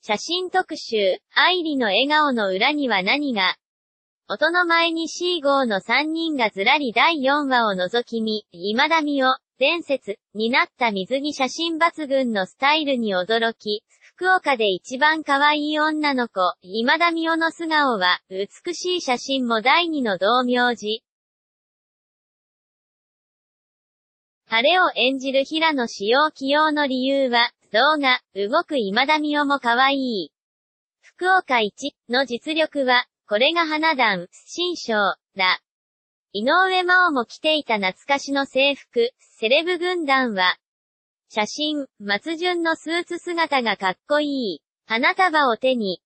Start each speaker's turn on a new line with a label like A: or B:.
A: 写真特集、愛梨の笑顔の裏には何が。音の前に C 号の3人がずらり第4話を覗き見、今田美桜、伝説、になった水着写真抜群のスタイルに驚き、福岡で一番可愛い女の子、今田美桜の素顔は、美しい写真も第二の道明寺。晴れを演じる平野紫耀起用の理由は、動画、動く今田美桜も可愛い。福岡一の実力は、これが花壇、新章、だ。井上真央も着ていた懐かしの制服、セレブ軍団は、写真、松潤のスーツ姿がかっこいい。花束を手に、